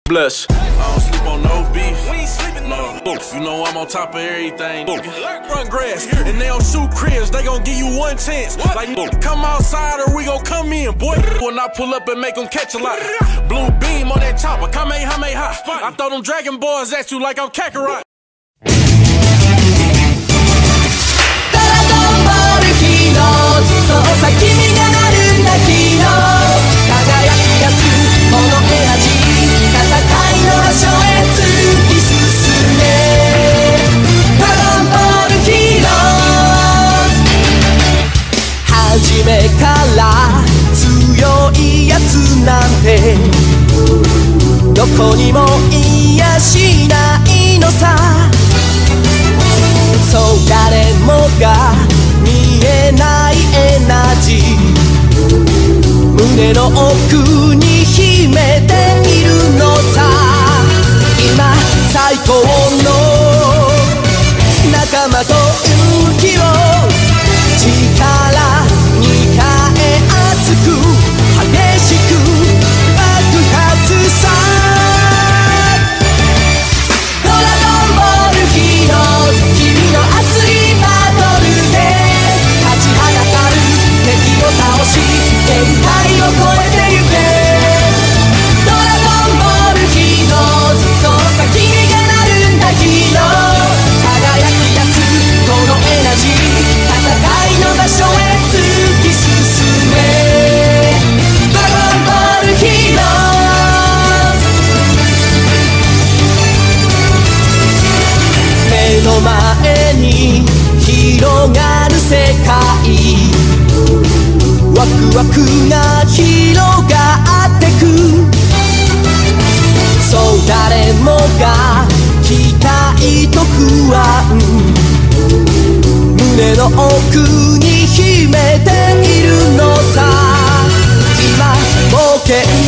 Bless. I don't sleep on no beef. We ain't sleeping no. You know I'm on top of everything. Run grass and they don't shoot cribs. They gon' give you one chance. Like come outside or we gon' come in, boy. When I pull up and make them catch a lot. Blue beam on that chopper. Kamehameha. I throw them Dragon Balls at you like I'm Kakarot. 初めから強いやつなんてどこにもいやしないのさ。そう誰もが見えないエナジー胸の奥に秘めているのさ。今最高の仲間と勇気を力に変え熱く激しく爆発さ。ドラゴンボールヒーローズ君の熱いバトルで立ちはだかる敵を倒し限界を超えてゆけ。ドラゴンボールヒーローズその先にがなるんだヒーロー。輝き出すこのエナジー戦いの場所へ突き進め。ドラゴンボールヒーローズ目の前に広がる世界ワクワクが広がってく。そう誰もが期待と不安胸の奥に秘めているのさ。今冒険